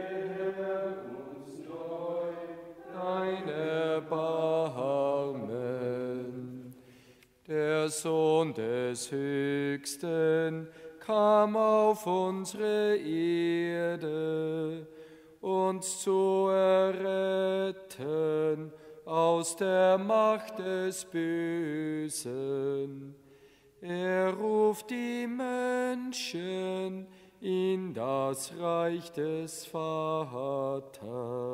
dein Erbarmen. Der Sohn des Höchsten kam auf unsere Erde, uns zu erretten aus der Macht des Bösen. Er ruft die Menschen in das Reich des Vaters.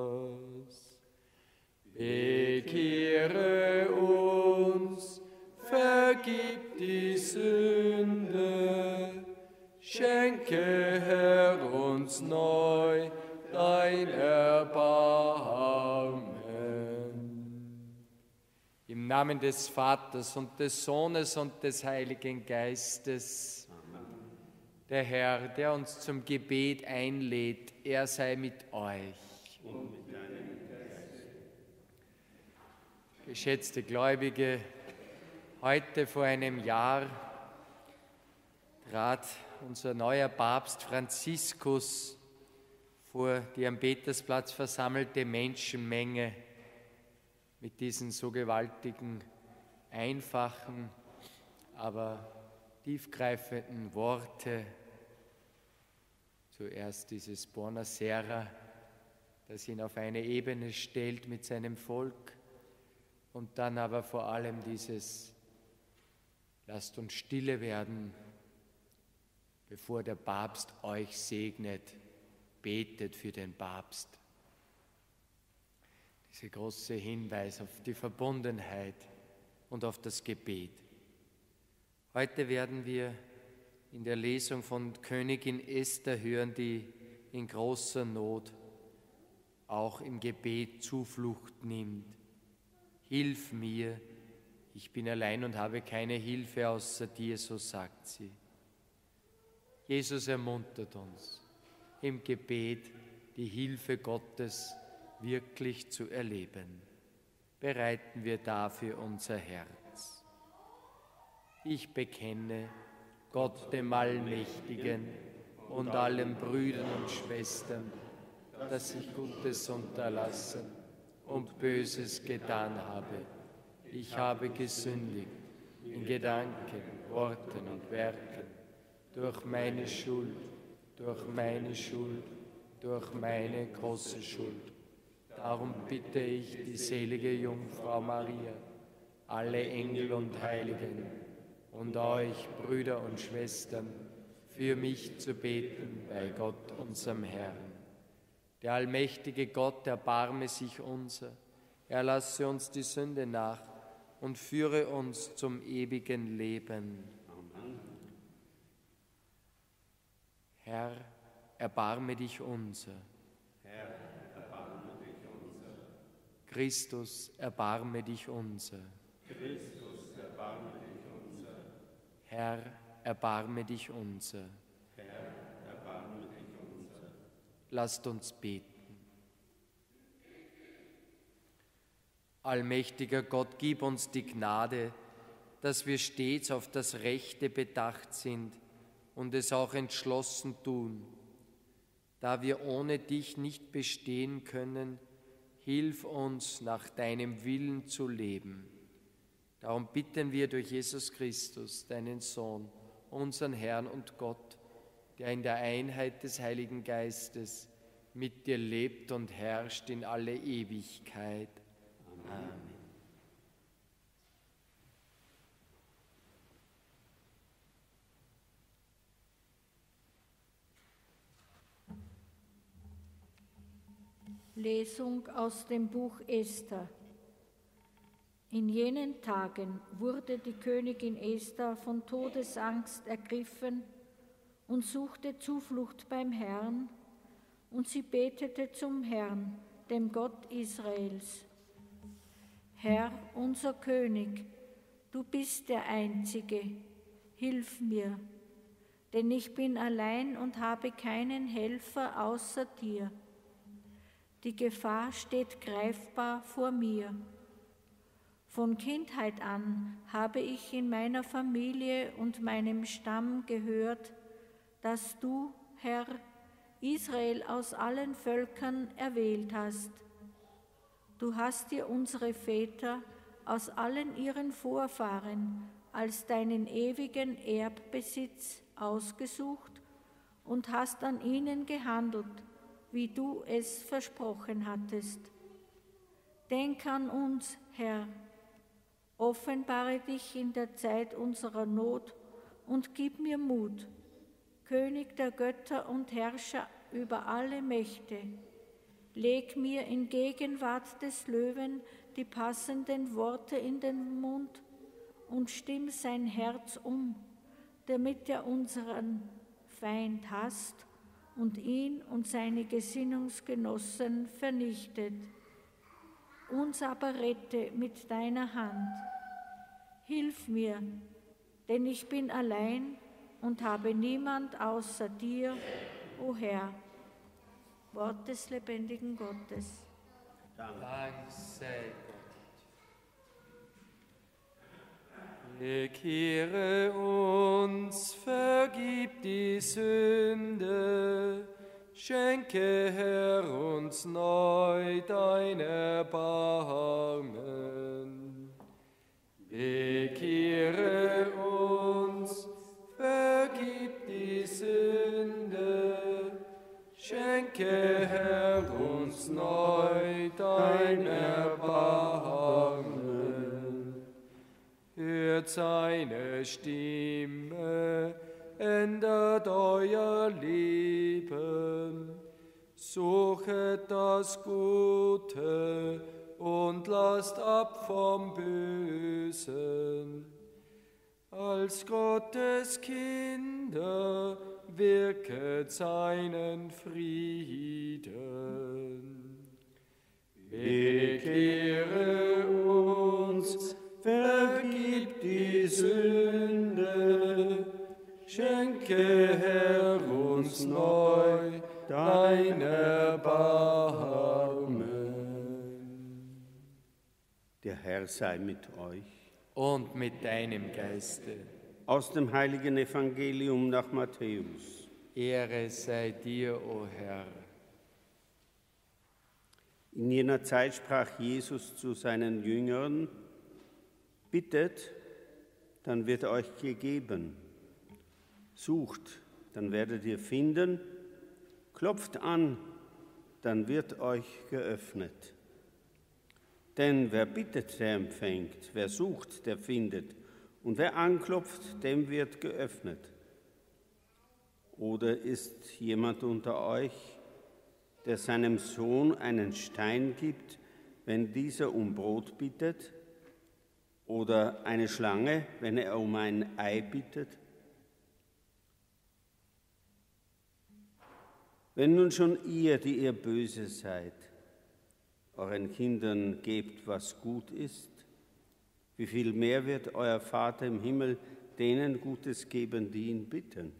Bekehre uns, vergib die Sünde, schenke, Herr, uns neu dein Erbarmen. Im Namen des Vaters und des Sohnes und des Heiligen Geistes. Amen. Der Herr, der uns zum Gebet einlädt, er sei mit euch. Und mit deinem Geist. Geschätzte Gläubige, heute vor einem Jahr trat unser neuer Papst Franziskus vor die am Petersplatz versammelte Menschenmenge mit diesen so gewaltigen, einfachen, aber tiefgreifenden Worte. Zuerst dieses Buonasera, das ihn auf eine Ebene stellt mit seinem Volk, und dann aber vor allem dieses: Lasst uns stille werden, bevor der Papst euch segnet. Betet für den Papst. Dieser große Hinweis auf die Verbundenheit und auf das Gebet. Heute werden wir in der Lesung von Königin Esther hören, die in großer Not auch im Gebet Zuflucht nimmt. Hilf mir, ich bin allein und habe keine Hilfe außer dir, so sagt sie. Jesus ermuntert uns, im Gebet die Hilfe Gottes wirklich zu erleben. Bereiten wir dafür unser Herz. Ich bekenne Gott dem Allmächtigen und allen Brüdern und Schwestern, dass ich Gutes unterlassen und Böses getan habe. Ich habe gesündigt in Gedanken, Worten und Werken, durch meine Schuld, durch meine große Schuld. Darum bitte ich die selige Jungfrau Maria, alle Engel und Heiligen und euch, Brüder und Schwestern, für mich zu beten bei Gott, unserem Herrn. Der allmächtige Gott erbarme sich unser, er lasse uns die Sünde nach und führe uns zum ewigen Leben. Amen. Herr, erbarme dich unser. Herr, erbarme dich unser. Christus, erbarme dich unser. Christus, erbarme dich unser. Herr, erbarme dich unser. Herr, erbarme dich unser. Lasst uns beten. Allmächtiger Gott, gib uns die Gnade, dass wir stets auf das Rechte bedacht sind und es auch entschlossen tun. Da wir ohne dich nicht bestehen können, hilf uns, nach deinem Willen zu leben. Darum bitten wir durch Jesus Christus, deinen Sohn, unseren Herrn und Gott, der in der Einheit des Heiligen Geistes mit dir lebt und herrscht in alle Ewigkeit. Amen. Lesung aus dem Buch Esther. In jenen Tagen wurde die Königin Esther von Todesangst ergriffen und suchte Zuflucht beim Herrn, und sie betete zum Herrn, dem Gott Israels. Herr, unser König, du bist der Einzige, hilf mir, denn ich bin allein und habe keinen Helfer außer dir. Die Gefahr steht greifbar vor mir. Von Kindheit an habe ich in meiner Familie und meinem Stamm gehört, dass du, Herr, Israel aus allen Völkern erwählt hast. Du hast dir unsere Väter aus allen ihren Vorfahren als deinen ewigen Erbbesitz ausgesucht und hast an ihnen gehandelt, wie du es versprochen hattest. Denk an uns, Herr, offenbare dich in der Zeit unserer Not und gib mir Mut, König der Götter und Herrscher über alle Mächte. Leg mir in Gegenwart des Löwen die passenden Worte in den Mund und stimm sein Herz um, damit er unseren Feind hasst und ihn und seine Gesinnungsgenossen vernichtet. Uns aber rette mit deiner Hand. Hilf mir, denn ich bin allein und habe niemand außer dir, o Herr. Wort des lebendigen Gottes. Dank sei Gott. Bekehre uns, vergib die Sünde, schenke, Herr, uns neu dein Erbarmen. Bekehre uns, vergib die Sünde, schenke, Herr, uns neu dein Erbarmen. Hört seine Stimme, ändert euer Leben, suchet das Gute und lasst ab vom Bösen. Als Gottes Kinder wirket seinen Frieden. Bekehre uns, vergib die Sünde, schenke, Herr, uns neu dein Erbarmen. Der Herr sei mit euch. Und mit deinem Geiste. Aus dem heiligen Evangelium nach Matthäus. Ehre sei dir, o Herr. In jener Zeit sprach Jesus zu seinen Jüngern: Bittet, dann wird euch gegeben. Sucht, dann werdet ihr finden. Klopft an, dann wird euch geöffnet. Denn wer bittet, der empfängt, wer sucht, der findet, und wer anklopft, dem wird geöffnet. Oder ist jemand unter euch, der seinem Sohn einen Stein gibt, wenn dieser um Brot bittet? Oder eine Schlange, wenn er um ein Ei bittet? Wenn nun schon ihr, die ihr böse seid, euren Kindern gebt, was gut ist, wie viel mehr wird euer Vater im Himmel denen Gutes geben, die ihn bitten?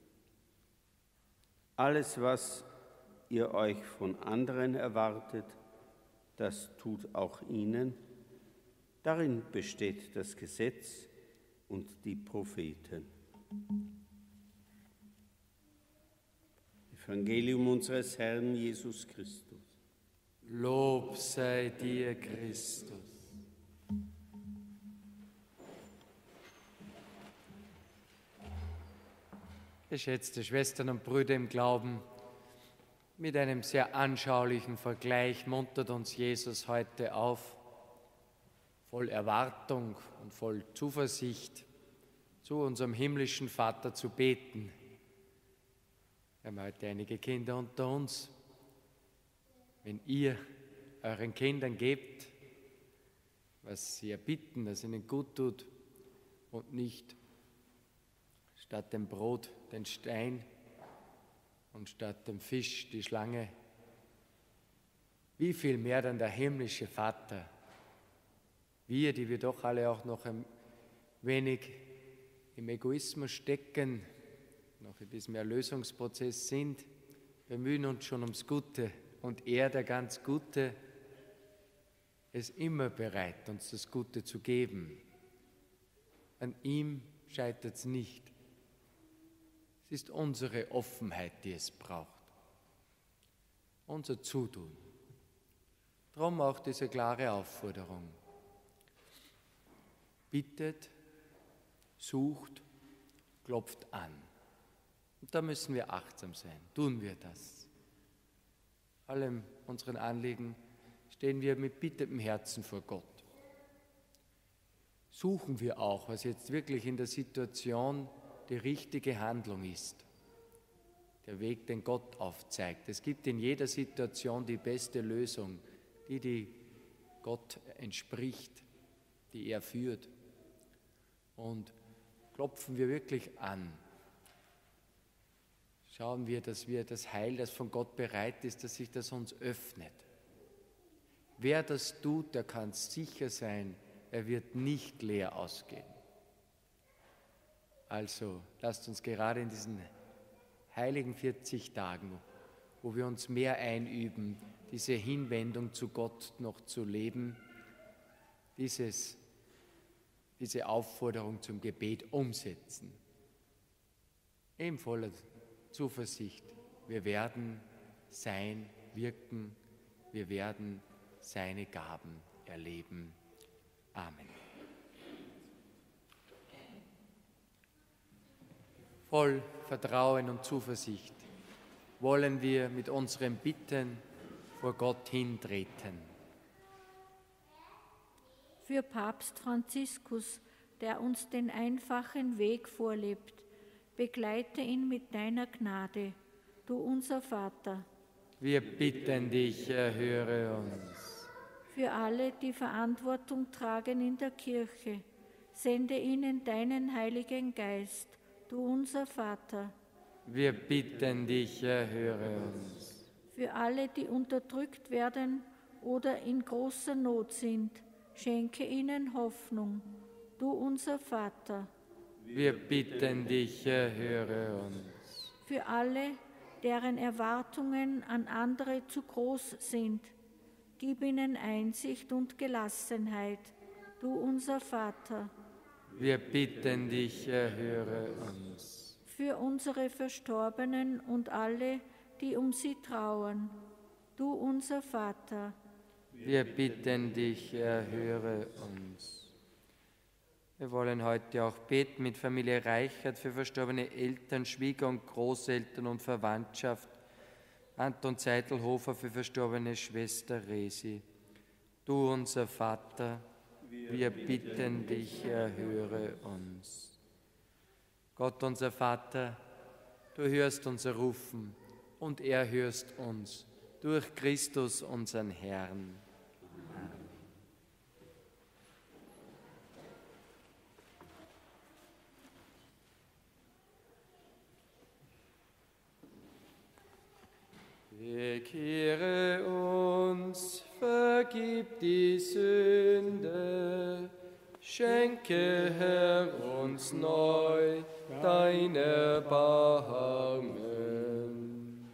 Alles, was ihr euch von anderen erwartet, das tut auch ihnen. Darin besteht das Gesetz und die Propheten. Evangelium unseres Herrn Jesus Christus. Lob sei dir, Christus. Geschätzte Schwestern und Brüder im Glauben, mit einem sehr anschaulichen Vergleich muntert uns Jesus heute auf, voll Erwartung und voll Zuversicht zu unserem himmlischen Vater zu beten. Wir haben heute einige Kinder unter uns. Wenn ihr euren Kindern gebt, was sie erbitten, das ihnen gut tut und nicht statt dem Brot den Stein und statt dem Fisch die Schlange, wie viel mehr dann der himmlische Vater, wir, die wir doch alle auch noch ein wenig im Egoismus stecken, noch in diesem Erlösungsprozess sind, bemühen uns schon ums Gute. Und er, der ganz Gute, ist immer bereit, uns das Gute zu geben. An ihm scheitert es nicht. Es ist unsere Offenheit, die es braucht. unser Zutun. Darum auch diese klare Aufforderung. Bittet, sucht, klopft an. Und da müssen wir achtsam sein. Tun wir das. Allem unseren Anliegen stehen wir mit bittendem Herzen vor Gott. Suchen wir auch, was jetzt wirklich in der Situation die richtige Handlung ist. Der Weg, den Gott aufzeigt. Es gibt in jeder Situation die beste Lösung, die Gott entspricht, die er führt. Und klopfen wir wirklich an. Schauen wir, dass wir das Heil, das von Gott bereit ist, dass sich das uns öffnet. Wer das tut, der kann sicher sein, er wird nicht leer ausgehen. Also lasst uns gerade in diesen heiligen 40 Tagen, wo wir uns mehr einüben, diese Hinwendung zu Gott noch zu leben, diese Aufforderung zum Gebet umsetzen. Eben voller Zuversicht. Wir werden sein Wirken, wir werden seine Gaben erleben. Amen. Voll Vertrauen und Zuversicht wollen wir mit unseren Bitten vor Gott hintreten. Für Papst Franziskus, der uns den einfachen Weg vorlebt, begleite ihn mit deiner Gnade, du unser Vater. Wir bitten dich, erhöre uns. Für alle, die Verantwortung tragen in der Kirche, sende ihnen deinen Heiligen Geist, du unser Vater. Wir bitten dich, erhöre uns. Für alle, die unterdrückt werden oder in großer Not sind, schenke ihnen Hoffnung, du unser Vater. Wir bitten dich, erhöre uns. Für alle, deren Erwartungen an andere zu groß sind, gib ihnen Einsicht und Gelassenheit, du unser Vater. Wir bitten dich, erhöre uns. Für unsere Verstorbenen und alle, die um sie trauern, du unser Vater. Wir bitten dich, erhöre uns. Wir wollen heute auch beten mit Familie Reichert für verstorbene Eltern, Schwieger- und Großeltern und Verwandtschaft. Anton Zeitelhofer für verstorbene Schwester Resi. Du unser Vater, wir bitten dich, erhöre uns. Gott unser Vater, du hörst unser Rufen und erhörst uns durch Christus unseren Herrn. Bekehre uns, vergib die Sünde, schenke, Herr, uns neu dein Erbarmen.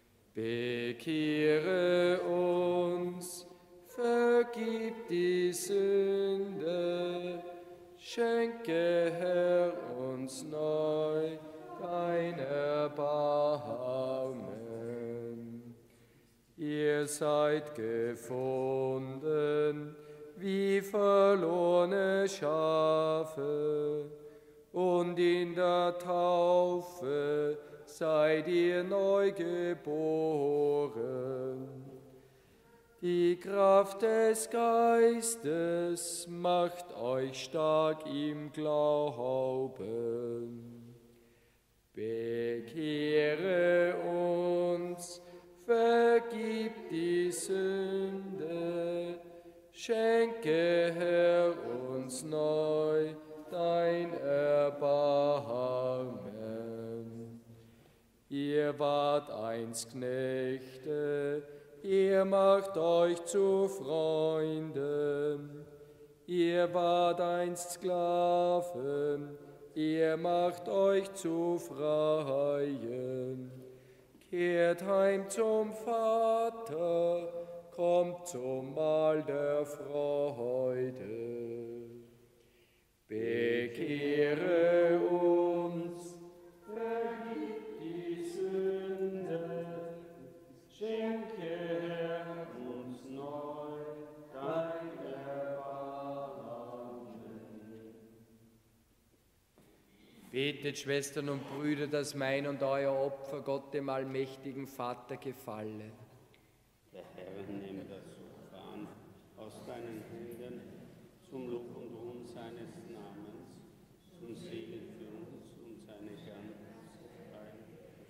Bekehre uns, vergib die Sünde, schenke, Herr, uns neu dein Erbarmen. Ihr seid gefunden wie verlorene Schafe, und in der Taufe seid ihr neu geboren. Die Kraft des Geistes macht euch stark im Glauben. Bekehre uns, vergib die Sünde, schenke, Herr, uns neu dein Erbarmen. Ihr wart einst Knechte, ihr macht euch zu Freunden. Ihr wart einst Sklaven, ihr macht euch zu Freien. Kehrt heim zum Vater, kommt zum Mahl der Freude. Bekehre uns, vergib die Sünde, schenke, Betet, Schwestern und Brüder, dass mein und euer Opfer Gott dem allmächtigen Vater gefalle. Der Herr nehme das Opfer an aus deinen Händen zum Lob und Ruhm seines Namens, zum Segen für uns und seine Herrlichkeit.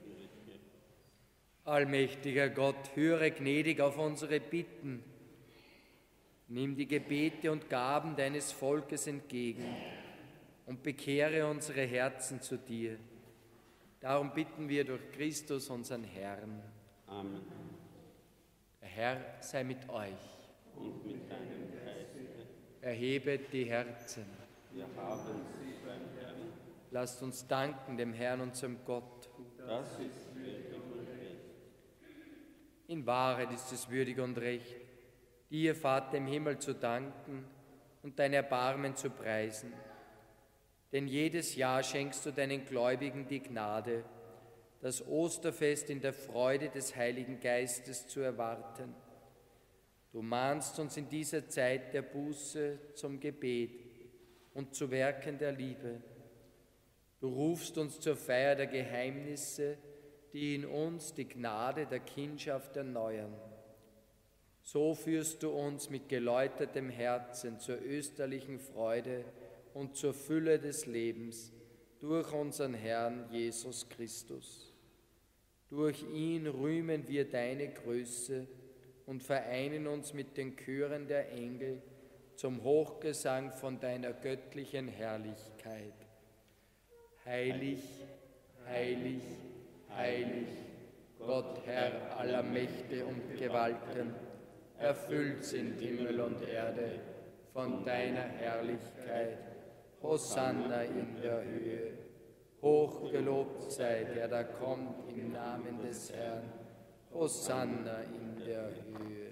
Allmächtiger Gott, höre gnädig auf unsere Bitten. Nimm die Gebete und Gaben deines Volkes entgegen und bekehre unsere Herzen zu dir. Darum bitten wir durch Christus, unseren Herrn. Amen. Der Herr sei mit euch. Und mit deinem Geiste. Erhebet die Herzen. Wir haben sie beim Herrn. Lasst uns danken dem Herrn, unserem Gott. Das ist würdig und recht. In Wahrheit ist es würdig und recht, dir, Vater im Himmel, zu danken und dein Erbarmen zu preisen. Denn jedes Jahr schenkst du deinen Gläubigen die Gnade, das Osterfest in der Freude des Heiligen Geistes zu erwarten. Du mahnst uns in dieser Zeit der Buße zum Gebet und zu Werken der Liebe. Du rufst uns zur Feier der Geheimnisse, die in uns die Gnade der Kindschaft erneuern. So führst du uns mit geläutertem Herzen zur österlichen Freude und zur Fülle des Lebens durch unseren Herrn Jesus Christus. Durch ihn rühmen wir deine Größe und vereinen uns mit den Chören der Engel zum Hochgesang von deiner göttlichen Herrlichkeit. Heilig, heilig, heilig, Gott Herr aller Mächte und Gewalten, erfüllt sind Himmel und Erde von deiner Herrlichkeit. Hosanna in der Höhe. Hochgelobt sei, der da kommt im Namen des Herrn. Hosanna in der Höhe.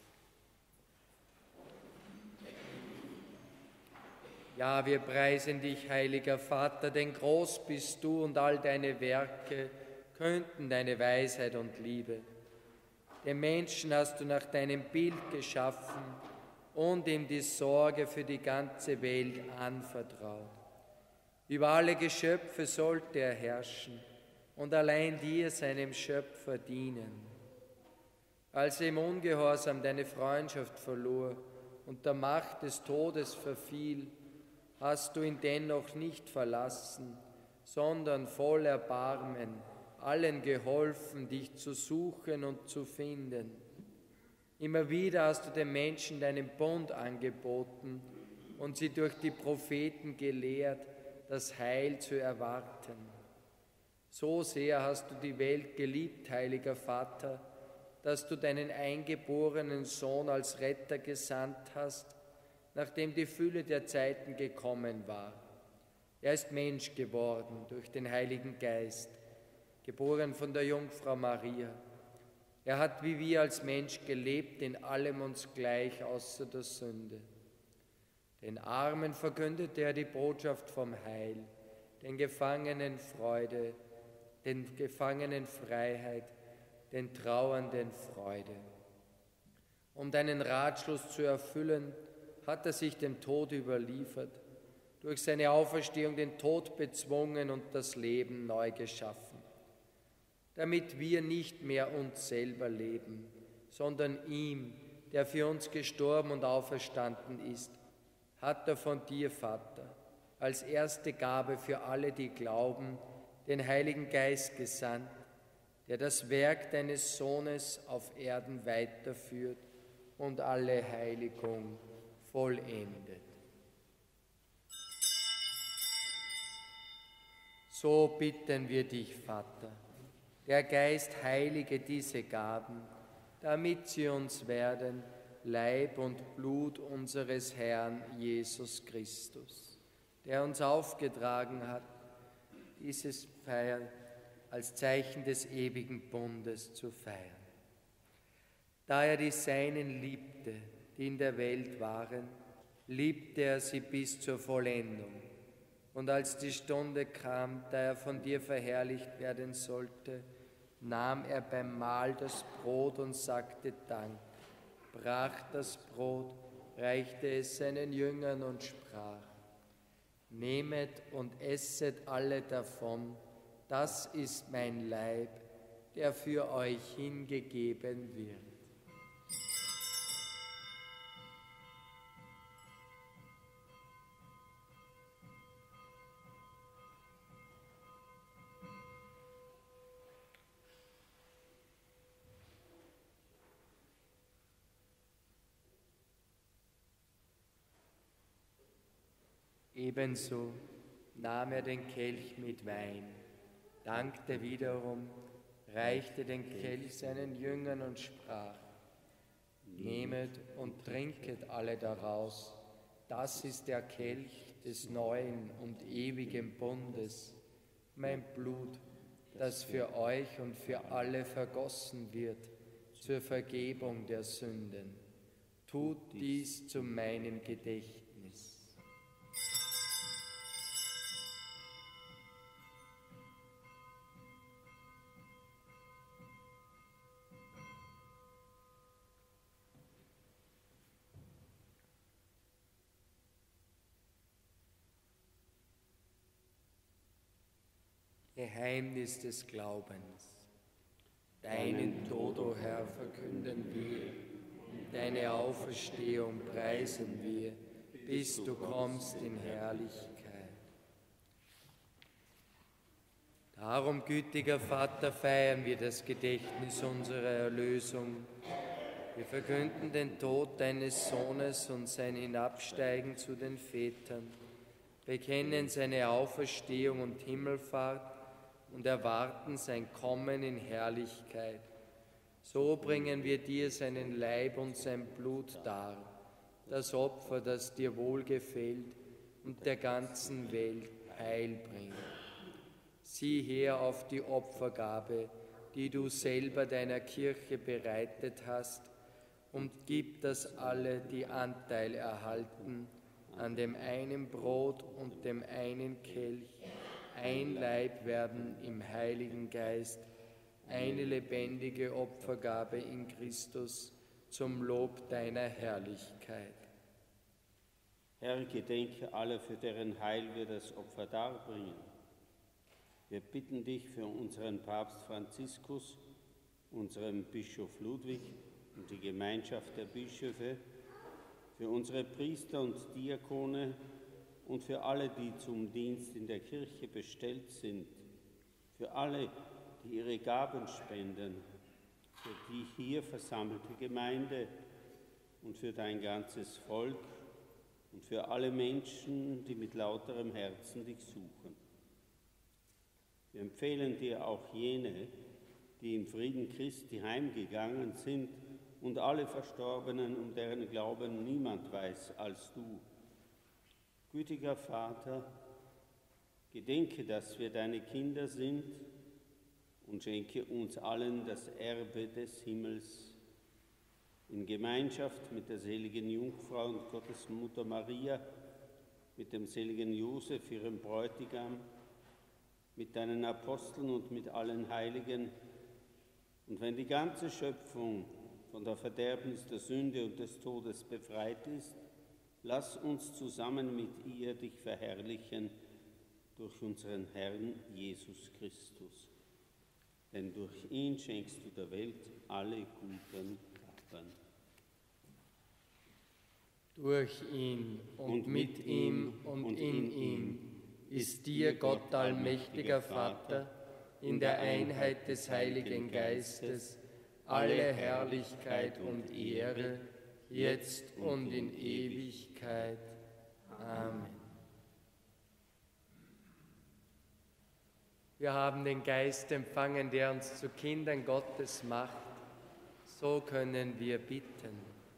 Ja, wir preisen dich, heiliger Vater, denn groß bist du und all deine Werke könnten deine Weisheit und Liebe. Den Menschen hast du nach deinem Bild geschaffen und ihm die Sorge für die ganze Welt anvertraut. Über alle Geschöpfe sollte er herrschen und allein dir, seinem Schöpfer, dienen. Als er im Ungehorsam deine Freundschaft verlor und der Macht des Todes verfiel, hast du ihn dennoch nicht verlassen, sondern voll Erbarmen allen geholfen, dich zu suchen und zu finden. Immer wieder hast du den Menschen deinen Bund angeboten und sie durch die Propheten gelehrt, das Heil zu erwarten. So sehr hast du die Welt geliebt, heiliger Vater, dass du deinen eingeborenen Sohn als Retter gesandt hast, nachdem die Fülle der Zeiten gekommen war. Er ist Mensch geworden durch den Heiligen Geist, geboren von der Jungfrau Maria. Er hat wie wir als Mensch gelebt, in allem uns gleich außer der Sünde. Den Armen verkündete er die Botschaft vom Heil, den Gefangenen Freude, den Gefangenen Freiheit, den Trauernden Freude. Um deinen Ratschluss zu erfüllen, hat er sich dem Tod überliefert, durch seine Auferstehung den Tod bezwungen und das Leben neu geschaffen, damit wir nicht mehr uns selber leben, sondern ihm, der für uns gestorben und auferstanden ist, hat er von dir, Vater, als erste Gabe für alle, die glauben, den Heiligen Geist gesandt, der das Werk deines Sohnes auf Erden weiterführt und alle Heiligung vollendet. So bitten wir dich, Vater, der Geist heilige diese Gaben, damit sie uns werden Leib und Blut unseres Herrn Jesus Christus, der uns aufgetragen hat, dieses Feier als Zeichen des ewigen Bundes zu feiern. Da er die Seinen liebte, die in der Welt waren, liebte er sie bis zur Vollendung. Und als die Stunde kam, da er von dir verherrlicht werden sollte, nahm er beim Mahl das Brot und sagte Dank, brach das Brot, reichte es seinen Jüngern und sprach: Nehmet und esset alle davon, das ist mein Leib, der für euch hingegeben wird. Ebenso nahm er den Kelch mit Wein, dankte wiederum, reichte den Kelch seinen Jüngern und sprach: Nehmet und trinket alle daraus, das ist der Kelch des neuen und ewigen Bundes, mein Blut, das für euch und für alle vergossen wird, zur Vergebung der Sünden. Tut dies zu meinem Gedächtnis. Geheimnis des Glaubens. Deinen Tod, o Herr, verkünden wir, und deine Auferstehung preisen wir, bis du kommst in Herrlichkeit. Darum, gütiger Vater, feiern wir das Gedächtnis unserer Erlösung. Wir verkünden den Tod deines Sohnes und sein Hinabsteigen zu den Vätern, bekennen seine Auferstehung und Himmelfahrt und erwarten sein Kommen in Herrlichkeit. So bringen wir dir seinen Leib und sein Blut dar, das Opfer, das dir wohlgefällt und der ganzen Welt Heil bringt. Sieh her auf die Opfergabe, die du selber deiner Kirche bereitet hast, und gib, dass alle, die Anteil erhalten, an dem einen Brot und dem einen Kelch, ein Leib werden im Heiligen Geist, eine lebendige Opfergabe in Christus zum Lob deiner Herrlichkeit. Herr, gedenke alle, für deren Heil wir das Opfer darbringen. Wir bitten dich für unseren Papst Franziskus, unseren Bischof Ludwig und die Gemeinschaft der Bischöfe, für unsere Priester und Diakone und für alle, die zum Dienst in der Kirche bestellt sind, für alle, die ihre Gaben spenden, für die hier versammelte Gemeinde und für dein ganzes Volk und für alle Menschen, die mit lauterem Herzen dich suchen. Wir empfehlen dir auch jene, die im Frieden Christi heimgegangen sind, und alle Verstorbenen, um deren Glauben niemand weiß als du. Gütiger Vater, gedenke, dass wir deine Kinder sind, und schenke uns allen das Erbe des Himmels. In Gemeinschaft mit der seligen Jungfrau und Gottesmutter Maria, mit dem seligen Josef, ihrem Bräutigam, mit deinen Aposteln und mit allen Heiligen. Und wenn die ganze Schöpfung von der Verderbnis der Sünde und des Todes befreit ist, lass uns zusammen mit ihr dich verherrlichen durch unseren Herrn Jesus Christus. Denn durch ihn schenkst du der Welt alle guten Gaben. Durch ihn und mit ihm und in ihm ist dir, Gott allmächtiger Vater, in der Einheit des Heiligen Geistes, alle Herrlichkeit und Ehre, jetzt und in Ewigkeit. Amen. Wir haben den Geist empfangen, der uns zu Kindern Gottes macht. So können wir bitten.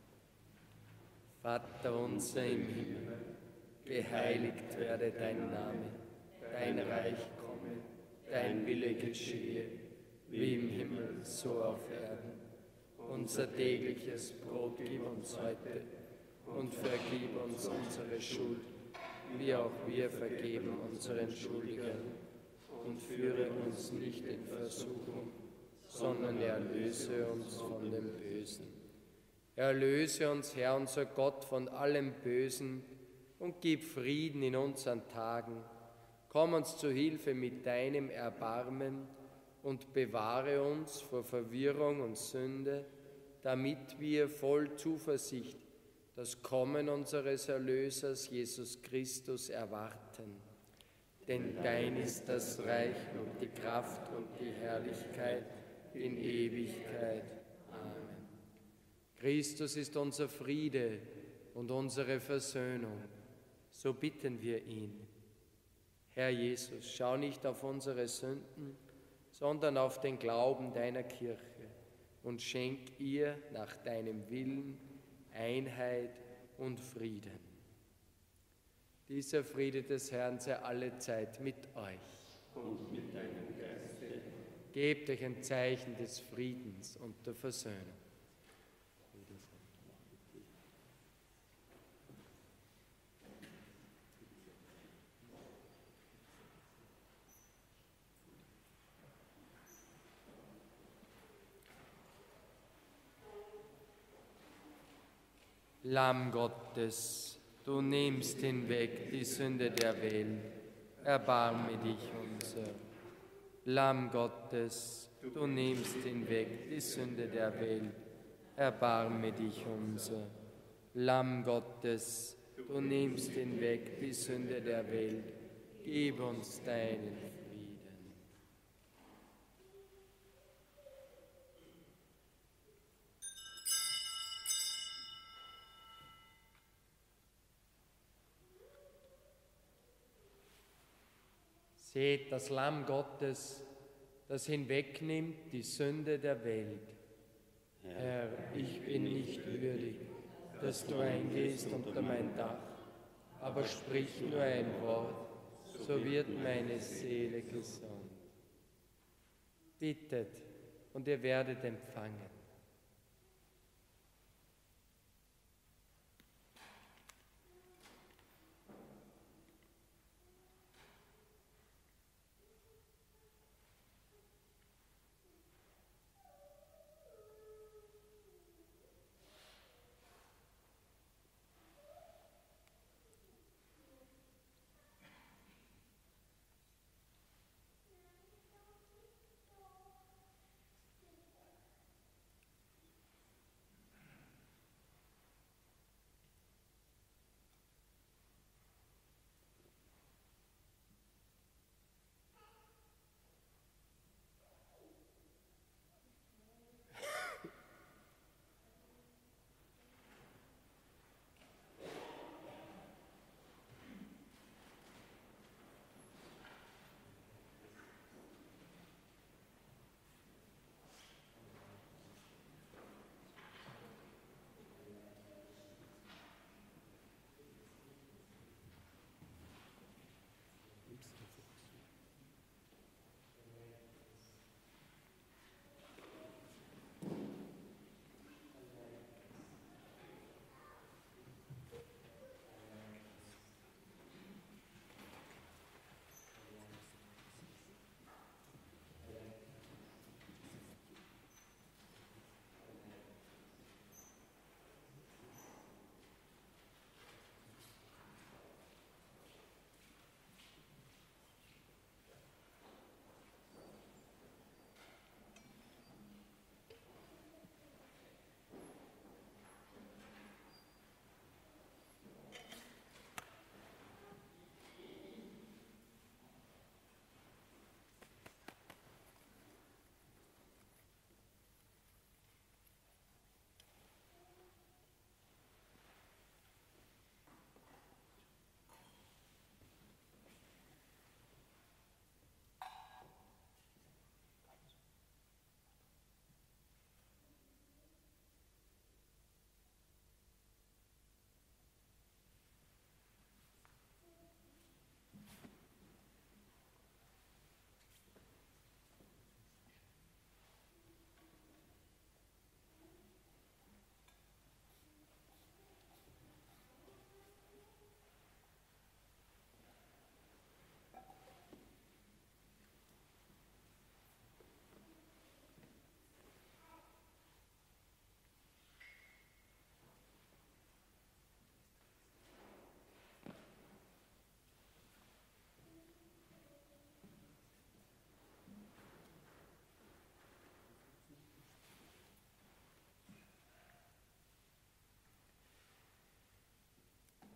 Vater unser im Himmel, geheiligt werde dein Name, dein Reich komme, dein Wille geschehe, wie im Himmel, so auf Erden. Unser tägliches Brot gib uns heute und vergib uns unsere Schuld, wie auch wir vergeben unseren Schuldigern. Und führe uns nicht in Versuchung, sondern erlöse uns von dem Bösen. Erlöse uns, Herr unser Gott, von allem Bösen, und gib Frieden in unseren Tagen. Komm uns zu Hilfe mit deinem Erbarmen und bewahre uns vor Verwirrung und Sünde, damit wir voll Zuversicht das Kommen unseres Erlösers Jesus Christus erwarten. Denn dein ist das Reich und die Kraft und die Herrlichkeit in Ewigkeit. Amen. Christus ist unser Friede und unsere Versöhnung. So bitten wir ihn. Herr Jesus, schau nicht auf unsere Sünden, sondern auf den Glauben deiner Kirche und schenk ihr nach deinem Willen Einheit und Frieden. Dieser Friede des Herrn sei allezeit mit euch. Und mit deinem Geiste. Gebt euch ein Zeichen des Friedens und der Versöhnung. Lamm Gottes, du nimmst hinweg die Sünde der Welt, erbarme dich unser. Lamm Gottes, du nimmst hinweg die Sünde der Welt, erbarme dich unser. Lamm Gottes, du nimmst hinweg die Sünde der Welt, gib uns deinen Frieden. Seht das Lamm Gottes, das hinwegnimmt die Sünde der Welt. Herr, ich bin nicht würdig, dass du eingehst unter mein Dach, aber sprich nur ein Wort, so wird meine Seele gesund. Bittet, und ihr werdet empfangen.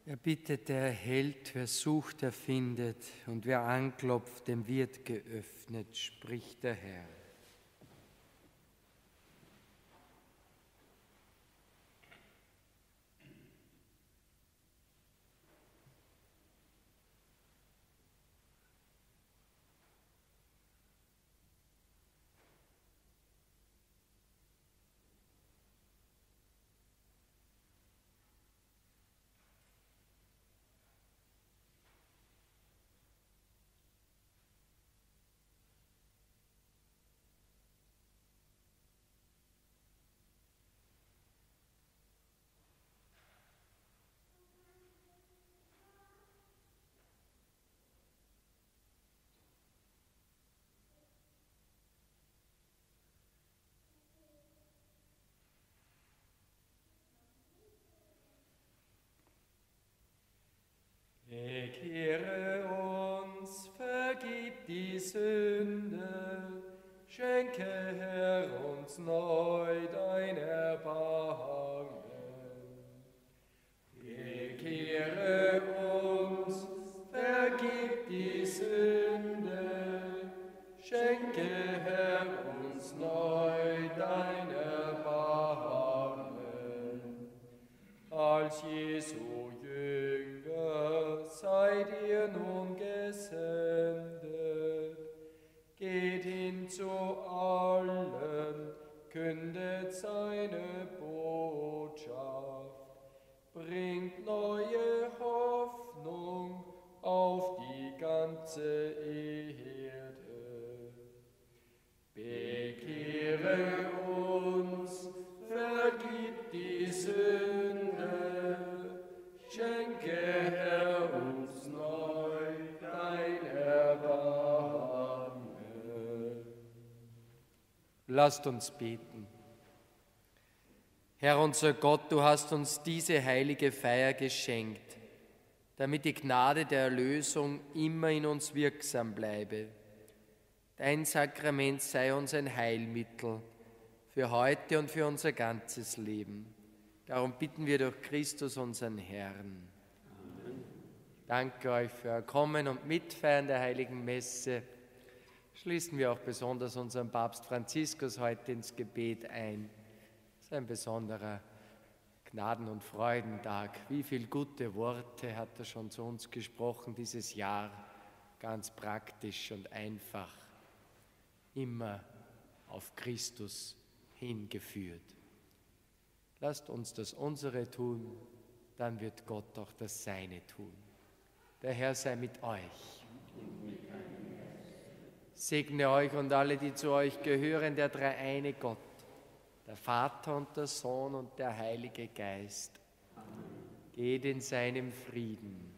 Er bittet, der erhält, wer sucht, er findet, und wer anklopft, dem wird geöffnet, spricht der Herr. Bekehre uns, vergib die Sünde, schenke, Herr, uns neu dein Erbarmen. Bekehre uns, vergib die Sünde, schenke, Herr, uns neu dein Erbarmen. Als Jesu Jünger seid ihr nun gesendet, geht hin zu allen, kündet seine Botschaft, bringt neue Hoffnung auf die ganze Erde. Bekehre uns, vergib die Sünde, schenke, Herr, uns neu dein Erbarmen. Lasst uns beten. Herr unser Gott, du hast uns diese heilige Feier geschenkt, damit die Gnade der Erlösung immer in uns wirksam bleibe. Dein Sakrament sei uns ein Heilmittel für heute und für unser ganzes Leben. Darum bitten wir durch Christus, unseren Herrn. Amen. Danke euch für euer Kommen und Mitfeiern der Heiligen Messe. Schließen wir auch besonders unseren Papst Franziskus heute ins Gebet ein. Es ist ein besonderer Gnaden- und Freudentag. Wie viele gute Worte hat er schon zu uns gesprochen dieses Jahr, ganz praktisch und einfach, immer auf Christus hingeführt. Lasst uns das unsere tun, dann wird Gott auch das Seine tun. Der Herr sei mit euch. Segne euch und alle, die zu euch gehören, der dreieine Gott, der Vater und der Sohn und der Heilige Geist. Amen. Geht in seinem Frieden.